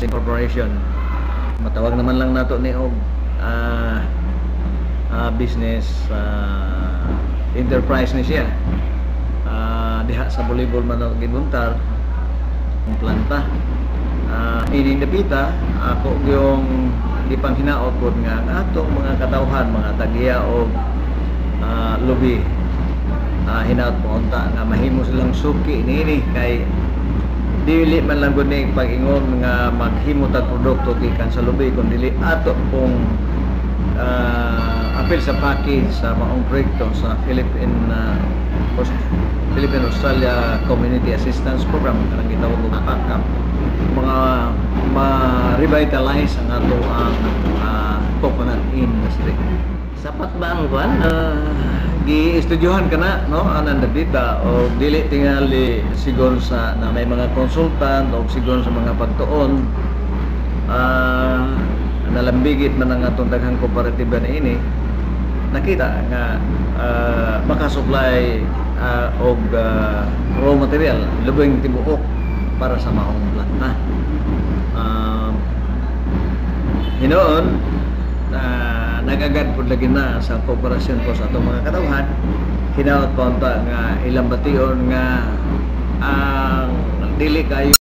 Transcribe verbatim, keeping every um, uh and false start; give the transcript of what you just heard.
Corporation. Matawag naman lang nato ni og uh, uh, business uh, enterprise ni siya. Uh, diha sa volleyball man og gibuntar ang planta. Uh, ini dapita ako yung ipanghinaot pod nga ang atong mga katawhan, mga tagiya og uh, lubi. Uh, hinaot po unta nga mahimo silang suki niini kay dili man lang gud ni pag-ingon nga maghimo ta produkto gikan sa lubi kun dili ato pong uh, apil sa package sa maong proyekto sa Philippine uh, Philippine Australia Community Assistance Program kanang gitawag og P A C A P, mga ma-revitalize ang ato ang uh, coconut industry. Sapat ba ang kuan? Uh, gi-estudyohan ka na, no? Ananda dita o dili tingali siguro sa na may mga consultant o siguro sa mga pagtuon uh, nalambigit man ang atong daghang kooperatiba na ini nakita nga uh, makasupply uh, og uh, raw material lubing tibuok para sa maong planta. Uh, hinoon uh, nagagad po lagi na sa kooperasyon ko sa atong mga katawhan, hinaot po unta nga ilang bation nga ang dili kayo